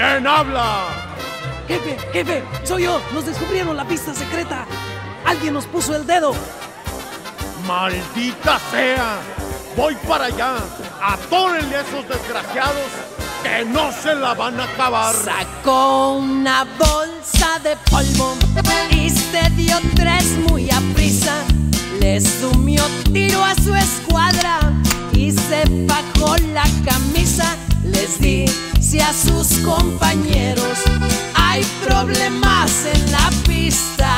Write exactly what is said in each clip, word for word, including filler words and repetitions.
¿Quién habla? Jefe, jefe, soy yo. Nos descubrieron la pista secreta. Alguien nos puso el dedo. ¡Maldita sea! Voy para allá. Atórenle a esos desgraciados que no se la van a acabar. Sacó una bolsa de polvo y se dio tres muy aprisa. Le sumió tiro a su escuadra y se bajó la camisa. Les dice a sus compañeros: hay problemas en la pista.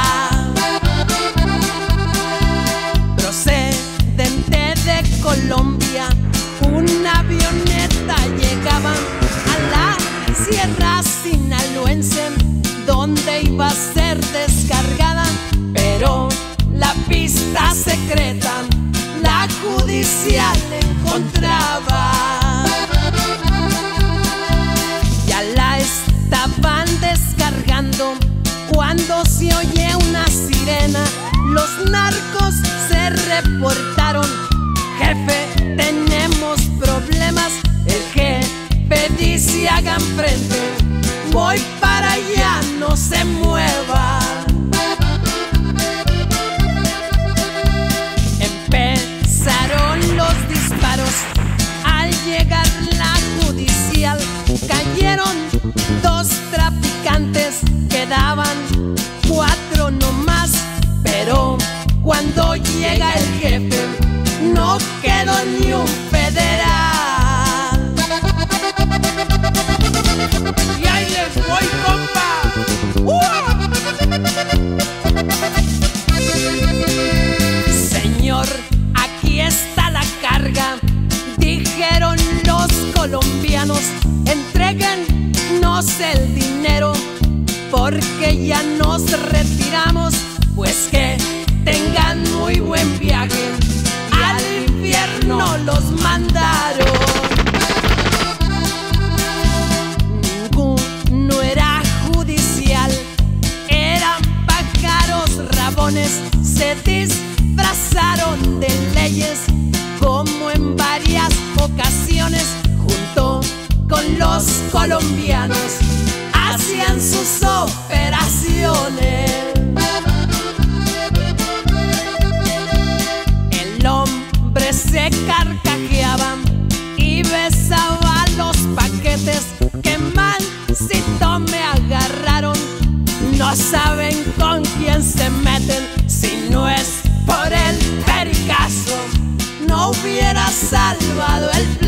Procedente de Colombia, una avioneta llegaba a la sierra sinaloense, donde iba a ser descargada, pero la pista secreta la judicial encontraba. Ya la estaban descargando cuando se oye una sirena. Los narcos se reportaron: jefe, tenemos problemas. El jefe dice: hagan frente, voy para allá, no se mueva. Empezaron los disparos. Al llegar la judicial, cayeron dos traficantes, quedaban cuatro nomás. Pero cuando llega el jefe, no quedó ni un federal. Y ahí les voy, compa. ¡Uh! Señor, aquí está la carga, dijeron los colombianos. Entréguennos el dinero, porque ya nos retiramos. Pues que tengan muy buen viaje, al infierno los mandaron. Ninguno era judicial, eran pájaros rabones. Se disfrazaron de leyes, como en varias ocasiones, junto con los colombianos hacían sus operaciones. Se carcajeaba y besaba los paquetes. Que mansito me agarraron. No saben con quién se meten. Si no es por el pericazo, no hubiera salvado el